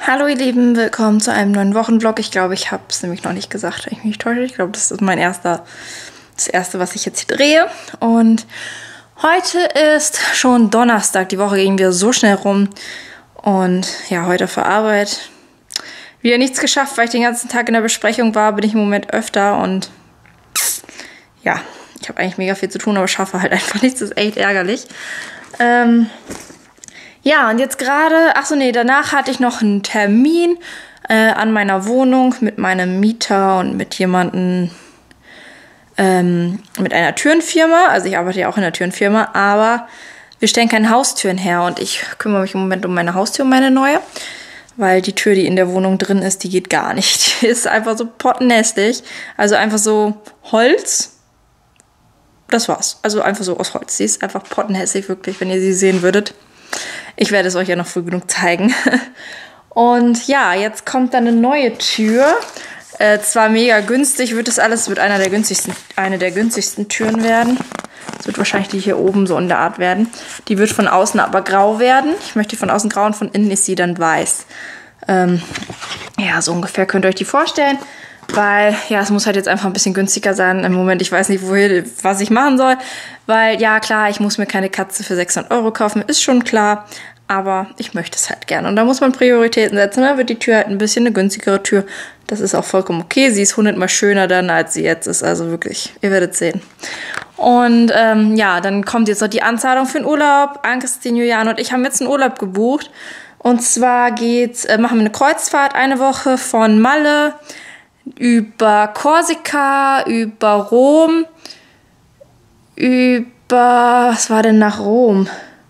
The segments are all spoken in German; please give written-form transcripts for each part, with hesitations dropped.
Hallo ihr Lieben, willkommen zu einem neuen Wochenvlog. Ich glaube, ich habe es nämlich noch nicht gesagt, wenn ich mich nicht täusche. Ich glaube, das ist das erste, was ich jetzt hier drehe. Und heute ist schon Donnerstag. Die Woche ging wieder so schnell rum. Und ja, heute für Arbeit wieder nichts geschafft, weil ich den ganzen Tag in der Besprechung war. Bin ich im Moment öfter und ja, ich habe eigentlich mega viel zu tun, aber schaffe halt einfach nichts. Das ist echt ärgerlich. Ja, und jetzt gerade, danach hatte ich noch einen Termin an meiner Wohnung mit meinem Mieter und mit jemandem, mit einer Türenfirma. Also ich arbeite ja auch in der Türenfirma, aber wir stellen keine Haustüren her und ich kümmere mich im Moment um meine Haustür, meine neue, weil die Tür, die in der Wohnung drin ist, die geht gar nicht. Die ist einfach so pottenhässlich, also einfach so Holz. Das war's, also einfach so aus Holz. Sie ist einfach pottenhässlich, wirklich, wenn ihr sie sehen würdet. Ich werde es euch ja noch früh genug zeigen. Und ja, jetzt kommt dann eine neue Tür. Zwar mega günstig, wird eine der günstigsten Türen werden. Es wird wahrscheinlich die hier oben so in der Art werden. Die wird von außen aber grau werden. Ich möchte die von außen grau und von innen ist sie dann weiß. Ja, so ungefähr könnt ihr euch die vorstellen. Weil, ja, es muss halt jetzt einfach ein bisschen günstiger sein. Im Moment, ich weiß nicht, was ich machen soll. Weil, ja, klar, ich muss mir keine Katze für 600 € kaufen, ist schon klar. Aber ich möchte es halt gerne. Und da muss man Prioritäten setzen. Da wird die Tür halt ein bisschen eine günstigere Tür. Das ist auch vollkommen okay. Sie ist 100-mal schöner dann, als sie jetzt ist. Also wirklich, ihr werdet sehen. Und ja, dann kommt jetzt noch die Anzahlung für den Urlaub. Ann-Christine, Juliane und ich haben jetzt einen Urlaub gebucht. Und zwar machen wir eine Kreuzfahrt eine Woche von Malle über Korsika, über Rom, was war denn nach Rom?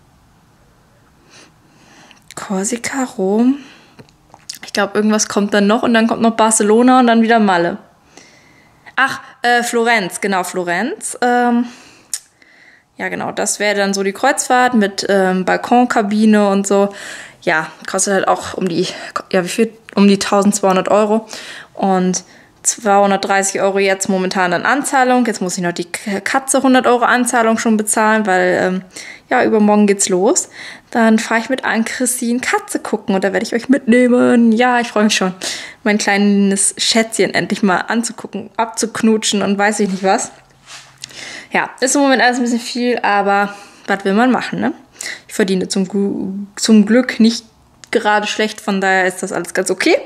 Korsika, Rom. Ich glaube, irgendwas kommt dann noch und dann kommt noch Barcelona und dann wieder Malle. Ach, Florenz, genau, Florenz. Ja, genau, das wäre dann so die Kreuzfahrt mit Balkonkabine und so. Ja, kostet halt auch um die 1200 €. Und 230 € jetzt momentan an Anzahlung. Jetzt muss ich noch die Katze 100 € Anzahlung schon bezahlen, weil ja, übermorgen geht's los. Dann fahre ich mit Ann-Christine Katze gucken und da werde ich euch mitnehmen. Ja, ich freue mich schon, mein kleines Schätzchen endlich mal anzugucken, abzuknutschen und weiß ich nicht was. Ja, ist im Moment alles ein bisschen viel, aber was will man machen, ne? Ich verdiene zum Glück nicht gerade schlecht, von daher ist das alles ganz okay.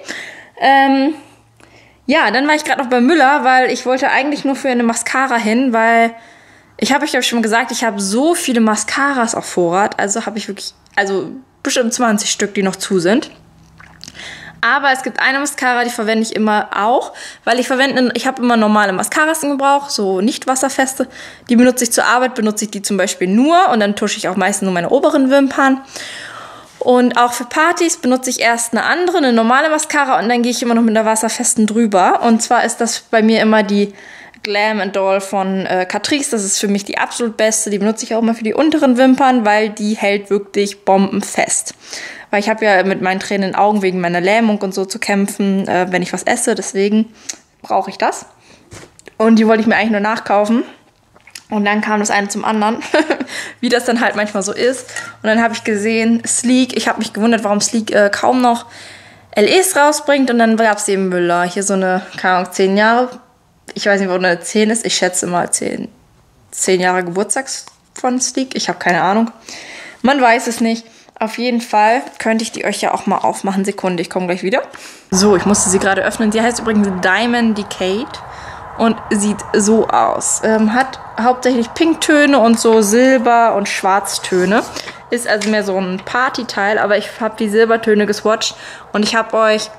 Ja, dann war ich gerade noch bei Müller, weil ich wollte eigentlich nur für eine Mascara hin, weil ich habe euch ja schon gesagt, ich habe so viele Mascaras auf Vorrat. Also habe ich wirklich, bestimmt 20 Stück, die noch zu sind. Aber es gibt eine Mascara, die verwende ich immer auch, weil ich habe immer normale Mascaras im Gebrauch, so nicht wasserfeste. Die benutze ich zur Arbeit, benutze ich die zum Beispiel nur und dann tusche ich auch meistens nur meine oberen Wimpern. Und auch für Partys benutze ich erst eine normale Mascara und dann gehe ich immer noch mit einer wasserfesten drüber. Und zwar ist das bei mir immer die Glam & Doll von Catrice. Das ist für mich die absolut beste. Die benutze ich auch immer für die unteren Wimpern, weil die hält wirklich bombenfest. Weil ich habe ja mit meinen tränenden Augen wegen meiner Lähmung und so zu kämpfen, wenn ich was esse. Deswegen brauche ich das. Und die wollte ich mir eigentlich nur nachkaufen. Und dann kam das eine zum anderen, wie das dann halt manchmal so ist. Und dann habe ich gesehen, Sleek, ich habe mich gewundert, warum Sleek kaum noch LEs rausbringt. Und dann gab es eben Müller. Hier so eine, keine Ahnung, 10 Jahre. Ich weiß nicht, wo eine 10 ist. Ich schätze mal 10 Jahre Geburtstags von Sleek. Ich habe keine Ahnung. Man weiß es nicht. Auf jeden Fall könnte ich die euch ja auch mal aufmachen. Sekunde, ich komme gleich wieder. So, ich musste sie gerade öffnen. Sie heißt übrigens Diamond Decade. Und sieht so aus. Hat hauptsächlich Pinktöne und so Silber- und Schwarztöne. Ist also mehr so ein Partyteil, aber ich habe die Silbertöne geswatcht. Und ich habe euch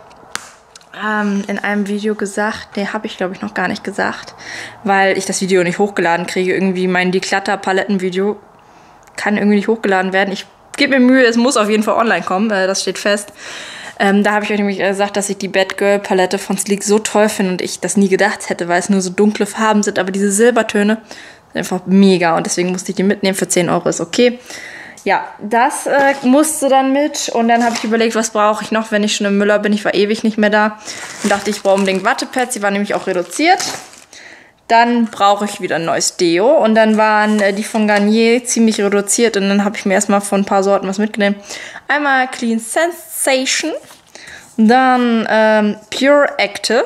in einem Video gesagt, habe ich glaube ich noch gar nicht gesagt, weil ich das Video nicht hochgeladen kriege. Irgendwie mein Declutter-Palettenvideo kann irgendwie nicht hochgeladen werden. Ich gebe mir Mühe, es muss auf jeden Fall online kommen, das steht fest. Da habe ich euch nämlich gesagt, dass ich die Bad Girl Palette von Sleek so toll finde und ich das nie gedacht hätte, weil es nur so dunkle Farben sind. Aber diese Silbertöne sind einfach mega und deswegen musste ich die mitnehmen. Für 10 € ist okay. Ja, das musste dann mit und dann habe ich überlegt, was brauche ich noch, wenn ich schon im Müller bin. Ich war ewig nicht mehr da und dachte, ich brauche unbedingt Wattepads. Die waren nämlich auch reduziert. Dann brauche ich wieder ein neues Deo. Und dann waren die von Garnier ziemlich reduziert. Und dann habe ich mir erstmal von ein paar Sorten was mitgenommen. Einmal Clean Sensation. Dann Pure Active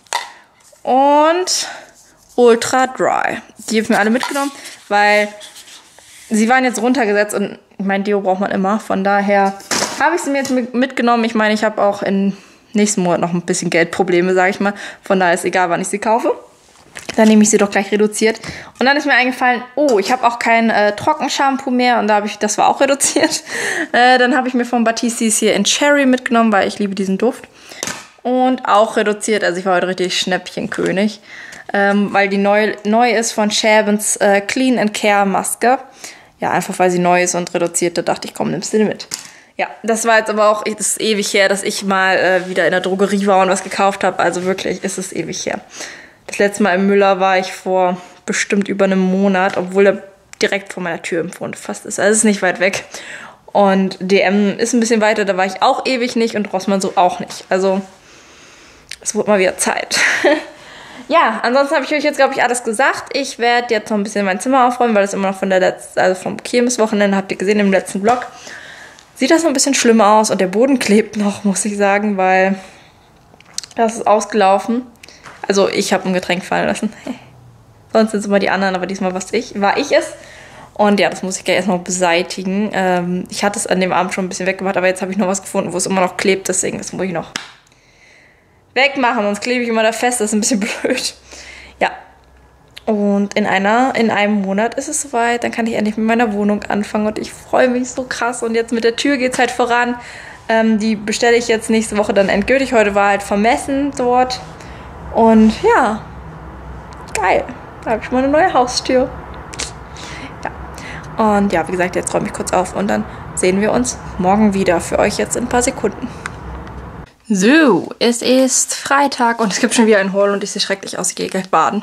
und Ultra Dry. Die habe ich mir alle mitgenommen, weil sie waren jetzt runtergesetzt und mein Deo braucht man immer. Von daher habe ich sie mir jetzt mitgenommen. Ich meine, ich habe auch im nächsten Monat noch ein bisschen Geldprobleme, sage ich mal. Von daher ist egal, wann ich sie kaufe. Dann nehme ich sie doch gleich reduziert. Und dann ist mir eingefallen, oh, ich habe auch kein Trockenshampoo mehr. Und das war auch reduziert. Dann habe ich mir von Batistis hier in Cherry mitgenommen, weil ich liebe diesen Duft. Und auch reduziert. Also ich war heute richtig Schnäppchenkönig. Weil die neu ist von Shabens Clean and Care Maske. Ja, einfach weil sie neu ist und reduziert. Da dachte ich, komm, nimmst du die mit. Ja, das war jetzt aber auch, das ist ewig her, dass ich mal wieder in der Drogerie war und was gekauft habe. Also wirklich, ist es ewig her. Das letzte Mal im Müller war ich vor bestimmt über einem Monat, obwohl er direkt vor meiner Tür im Wohn fast ist. Also es ist nicht weit weg. Und DM ist ein bisschen weiter, da war ich auch ewig nicht und Rossmann so auch nicht. Also es wurde mal wieder Zeit. Ja, ansonsten habe ich euch jetzt, glaube ich, alles gesagt. Ich werde jetzt noch ein bisschen mein Zimmer aufräumen, weil das immer noch vom Kirmeswochenende, habt ihr gesehen im letzten Vlog. Sieht das noch ein bisschen schlimm aus und der Boden klebt noch, muss ich sagen, weil das ist ausgelaufen. Also ich habe ein Getränk fallen lassen. Sonst sind es immer die anderen, aber diesmal war ich es. Und ja, das muss ich gleich erstmal beseitigen. Ich hatte es an dem Abend schon ein bisschen weggemacht, aber jetzt habe ich noch was gefunden, wo es immer noch klebt. Deswegen, das muss ich noch wegmachen, sonst klebe ich immer da fest. Das ist ein bisschen blöd. Ja. Und in einem Monat ist es soweit. Dann kann ich endlich mit meiner Wohnung anfangen. Und ich freue mich so krass. Und jetzt mit der Tür geht es halt voran. Die bestelle ich jetzt nächste Woche dann endgültig. Heute war halt vermessen dort. Und ja, geil. Da habe ich mal eine neue Haustür. Ja. Und ja, wie gesagt, jetzt räume ich kurz auf und dann sehen wir uns morgen wieder. Für euch jetzt in ein paar Sekunden. So, es ist Freitag und es gibt schon wieder einen Haul und ich sehe schrecklich aus. Ich gehe gleich baden.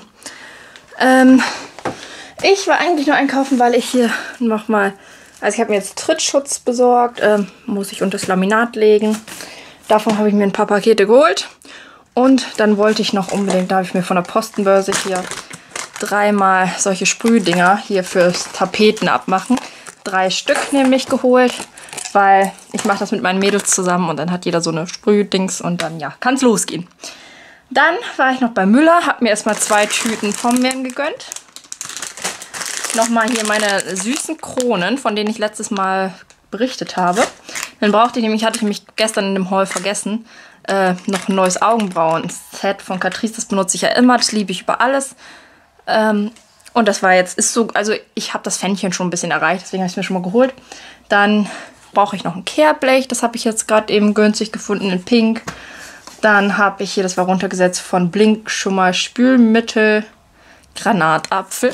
Ich war eigentlich nur einkaufen, weil ich hier nochmal... Also ich habe mir jetzt Trittschutz besorgt. Muss ich unter das Laminat legen. Davon habe ich mir ein paar Pakete geholt. Und dann wollte ich noch unbedingt, da habe ich mir von der Postenbörse hier 3-mal solche Sprühdinger hier fürs Tapeten abmachen. 3 Stück nämlich geholt, weil ich mache das mit meinen Mädels zusammen und dann hat jeder so eine Sprühdings und dann ja, kann es losgehen. Dann war ich noch bei Müller, habe mir erstmal 2 Tüten Pombeeren gegönnt. Nochmal hier meine süßen Kronen, von denen ich letztes Mal berichtet habe. Dann hatte ich nämlich gestern in dem Haul vergessen, noch ein neues Augenbrauen-Set von Catrice. Das benutze ich ja immer, das liebe ich über alles. Und das war jetzt, also ich habe das Pfännchen schon ein bisschen erreicht, deswegen habe ich es mir schon mal geholt. Dann brauche ich noch ein Kehrblech, das habe ich jetzt gerade eben günstig gefunden in Pink. Dann habe ich hier, das war runtergesetzt von Blink, schon mal Spülmittel, Granatapfel.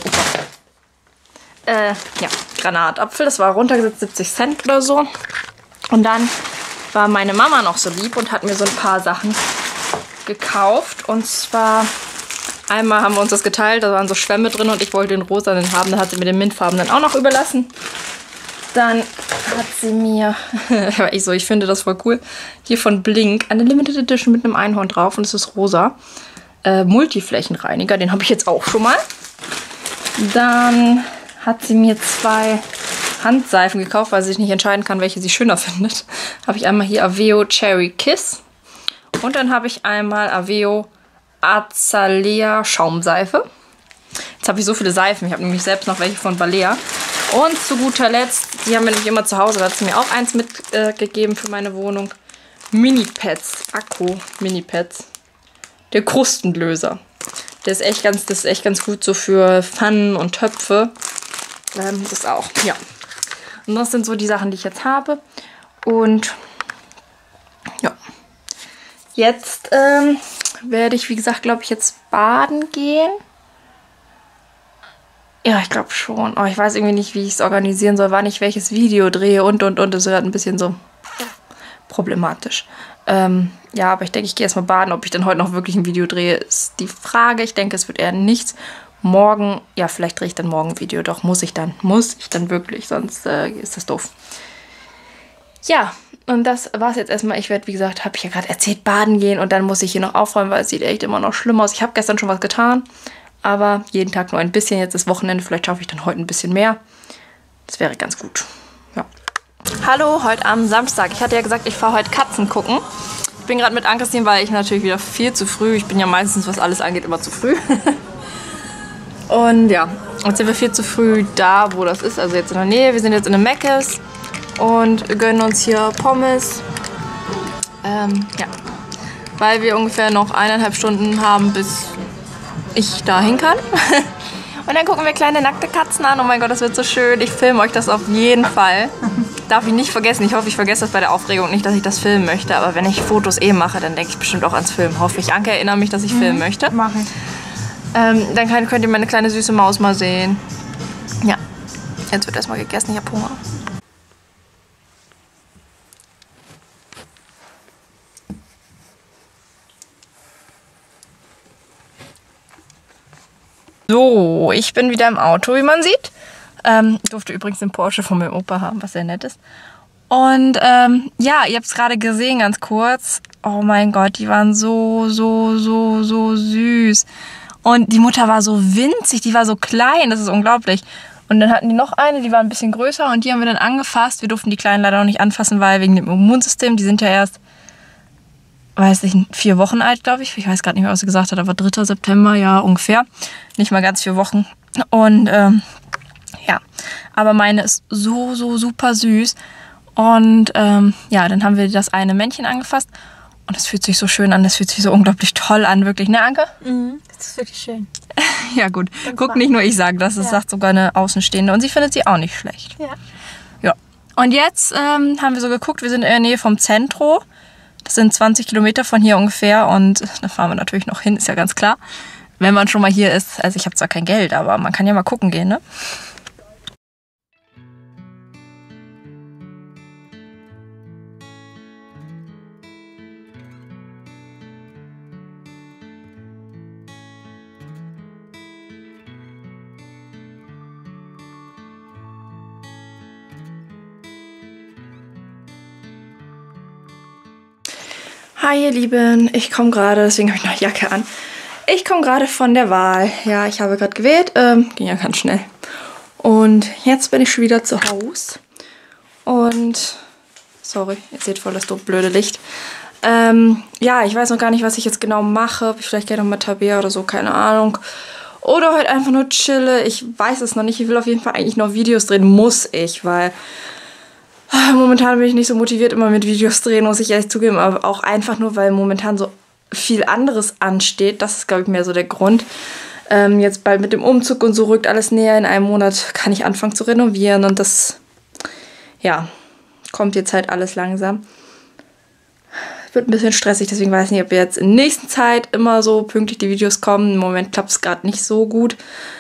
Ja, Granatapfel, das war runtergesetzt 70 Cent oder so. Und dann war meine Mama noch so lieb und hat mir so ein paar Sachen gekauft. Und zwar, einmal haben wir uns das geteilt, da waren so Schwämme drin und ich wollte den rosanen haben. Dann hat sie mir den mintfarbenen auch noch überlassen. Dann hat sie mir, ich finde das voll cool, hier von Blink eine Limited Edition mit einem Einhorn drauf und es ist rosa. Multiflächenreiniger, den habe ich jetzt auch schon mal. Dann hat sie mir 2 Handseifen gekauft, weil sie sich nicht entscheiden kann, welche sie schöner findet. Habe ich einmal hier Aveo Cherry Kiss und dann habe ich einmal Aveo Azalea Schaumseife. Jetzt habe ich so viele Seifen. Ich habe nämlich selbst noch welche von Balea. Und zu guter Letzt, die haben wir nämlich immer zu Hause, da hat sie mir auch eins mitgegeben für meine Wohnung. Mini-Pads, Akku-Mini-Pads. Der Krustenlöser. Das ist echt ganz gut so für Pfannen und Töpfe. Das auch, ja. Und das sind so die Sachen, die ich jetzt habe. Und ja. Jetzt werde ich, wie gesagt, glaube ich, jetzt baden gehen. Ja, ich glaube schon. Oh, ich weiß irgendwie nicht, wie ich es organisieren soll, wann ich welches Video drehe und. Das ist halt ein bisschen so problematisch. Ja, aber ich denke, ich gehe erstmal baden. Ob ich dann heute noch wirklich ein Video drehe, ist die Frage. Ich denke, es wird eher nichts. Morgen, ja, vielleicht drehe ich dann morgen ein Video. Doch, muss ich dann wirklich, sonst ist das doof. Ja, und das war's jetzt erstmal. Ich werde, wie gesagt, habe ich ja gerade erzählt, baden gehen und dann muss ich hier noch aufräumen, weil es sieht echt immer noch schlimm aus. Ich habe gestern schon was getan, aber jeden Tag nur ein bisschen. Jetzt ist Wochenende, vielleicht schaffe ich dann heute ein bisschen mehr. Das wäre ganz gut. Ja. Hallo, heute am Samstag. Ich hatte ja gesagt, ich fahre heute Katzen gucken. Ich bin gerade mit Ann-Christine, weil ich natürlich wieder viel zu früh. Ich bin ja meistens, was alles angeht, immer zu früh. Und ja, jetzt sind wir viel zu früh da, wo das ist. Also jetzt in der Nähe. Wir sind jetzt in einem Mc's und gönnen uns hier Pommes. Ja, weil wir ungefähr noch 1,5 Stunden haben, bis ich dahin kann. Und dann gucken wir kleine nackte Katzen an. Oh mein Gott, das wird so schön. Ich filme euch das auf jeden Fall. Darf ich nicht vergessen. Ich hoffe, ich vergesse das bei der Aufregung nicht, dass ich das filmen möchte. Aber wenn ich Fotos mache, dann denke ich bestimmt auch ans Filmen. Hoffe ich. Anke, erinnere mich, dass ich filmen möchte. Mach ich. Dann könnt ihr meine kleine süße Maus mal sehen. Ja, jetzt wird erstmal gegessen. Ich habe Hunger. So, ich bin wieder im Auto, wie man sieht. Durfte übrigens den Porsche von meinem Opa haben, was sehr nett ist. Und ja, ihr habt es gerade gesehen, ganz kurz. Oh mein Gott, die waren so süß. Und die Mutter war so winzig, die war so klein, das ist unglaublich. Und dann hatten die noch eine, die war ein bisschen größer und die haben wir dann angefasst. Wir durften die Kleinen leider noch nicht anfassen, weil wegen dem Immunsystem, die sind ja erst, weiß ich, 4 Wochen alt, glaube ich. Ich weiß gerade nicht mehr, was sie gesagt hat, aber 3. September, ja, ungefähr. Nicht mal ganz 4 Wochen. Und ja, aber meine ist so super süß. Und ja, dann haben wir das eine Männchen angefasst. Und das fühlt sich so schön an, das fühlt sich so unglaublich toll an, wirklich, ne, Anke? Mhm, das ist wirklich schön. Ja, gut. Guck, nicht nur ich sage das, das sagt sogar eine Außenstehende. Und sie findet sie auch nicht schlecht. Ja. Ja. Und jetzt haben wir so geguckt, wir sind in der Nähe vom Zentro. Das sind 20 Kilometer von hier ungefähr. Und da fahren wir natürlich noch hin, ist ja ganz klar. Wenn man schon mal hier ist. Also ich habe zwar kein Geld, aber man kann ja mal gucken gehen, ne? Hi ihr Lieben, ich komme gerade, deswegen habe ich noch Jacke an. Ich komme gerade von der Wahl. Ja, ich habe gerade gewählt, ging ja ganz schnell. Und jetzt bin ich schon wieder zu Hause. Und, sorry, ihr seht voll das blöde Licht. Ja, ich weiß noch gar nicht, was ich jetzt genau mache. Ob ich vielleicht gleich noch mal Tabea oder so, keine Ahnung. Oder heute einfach nur chille. Ich weiß es noch nicht. Ich will auf jeden Fall eigentlich noch Videos drehen. Muss ich, weil momentan bin ich nicht so motiviert immer mit Videos drehen, muss ich ehrlich zugeben. Aber auch einfach nur, weil momentan so viel anderes ansteht. Das ist, glaube ich, mehr so der Grund. Jetzt bald mit dem Umzug und so rückt alles näher. In einem Monat kann ich anfangen zu renovieren. Und das, ja, kommt jetzt halt alles langsam. Wird ein bisschen stressig, deswegen weiß ich nicht, ob jetzt in der nächsten Zeit immer so pünktlich die Videos kommen. Im Moment klappt es gerade nicht so gut.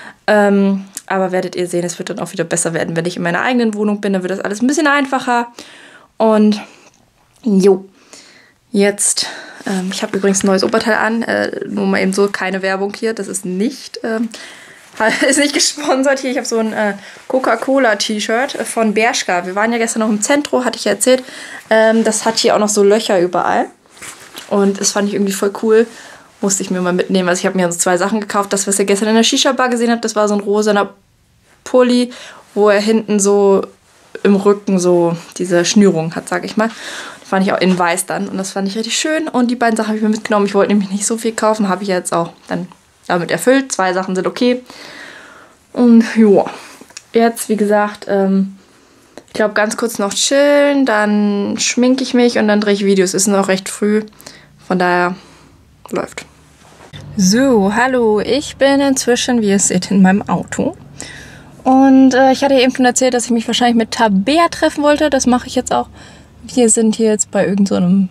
Aber werdet ihr sehen, es wird dann auch wieder besser werden, wenn ich in meiner eigenen Wohnung bin. Dann wird das alles ein bisschen einfacher. Und jo, jetzt, ich habe übrigens ein neues Oberteil an. Nur mal eben so, keine Werbung hier. Das ist nicht, ist nicht gesponsert hier. Ich habe so ein Coca-Cola-T-Shirt von Bershka. Wir waren ja gestern noch im Zentrum, hatte ich ja erzählt. Das hat hier auch noch so Löcher überall. Und das fand ich irgendwie voll cool. Musste ich mir mal mitnehmen. Also ich habe mir so 2 Sachen gekauft. Das, was ihr gestern in der Shisha-Bar gesehen habt, das war so ein rosaner Pulli, wo er hinten so im Rücken so diese Schnürung hat, sag ich mal. Das fand ich auch in weiß dann. Und das fand ich richtig schön. Und die beiden Sachen habe ich mir mitgenommen. Ich wollte nämlich nicht so viel kaufen. Habe ich jetzt auch dann damit erfüllt. 2 Sachen sind okay. Und ja, jetzt wie gesagt, ich glaube ganz kurz noch chillen. Dann schminke ich mich und dann drehe ich Videos. Ist noch recht früh. Von daher läuft. So, hallo, ich bin inzwischen, wie ihr seht, in meinem Auto. Und ich hatte eben schon erzählt, dass ich mich wahrscheinlich mit Tabea treffen wollte. Das mache ich jetzt auch. Wir sind hier jetzt bei irgendeinem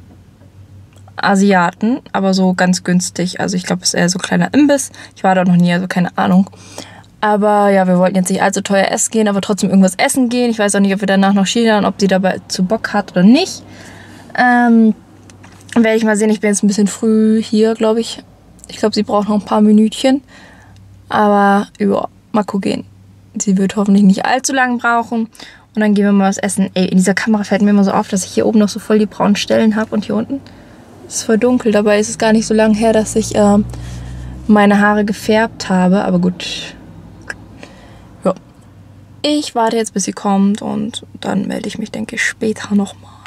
Asiaten, aber so ganz günstig. Also ich glaube, es ist eher so ein kleiner Imbiss. Ich war da noch nie, also keine Ahnung. Aber ja, wir wollten jetzt nicht allzu teuer essen gehen, aber trotzdem irgendwas essen gehen. Ich weiß auch nicht, ob wir danach noch Skifahren, ob sie dabei zu Bock hat oder nicht. Werde ich mal sehen. Ich bin jetzt ein bisschen früh hier, glaube ich. Ich glaube, sie braucht noch ein paar Minütchen. Aber ja, mal gucken. Sie wird hoffentlich nicht allzu lang brauchen. Und dann gehen wir mal was essen. Ey, in dieser Kamera fällt mir immer so auf, dass ich hier oben noch so voll die braunen Stellen habe. Und hier unten ist es voll dunkel. Dabei ist es gar nicht so lange her, dass ich meine Haare gefärbt habe. Aber gut. Ja. Ich warte jetzt, bis sie kommt. Und dann melde ich mich, denke ich, später nochmal.